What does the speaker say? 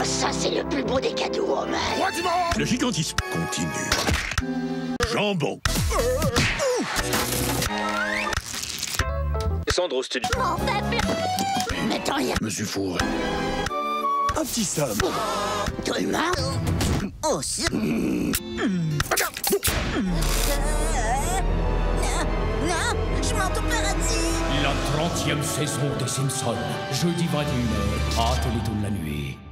Oh, ça, c'est le plus beau des cadeaux, Homer. Le gigantisme continue. Jambon. Descendre au studio. Mon peuple. Mettons rien. Me suis fourré. Un petit somme. Toi, humain. Oh, c'est... Non, je m'en tout paradis. La 30e saison des Simpsons, jeudi 21h, à Télétoon la nuit.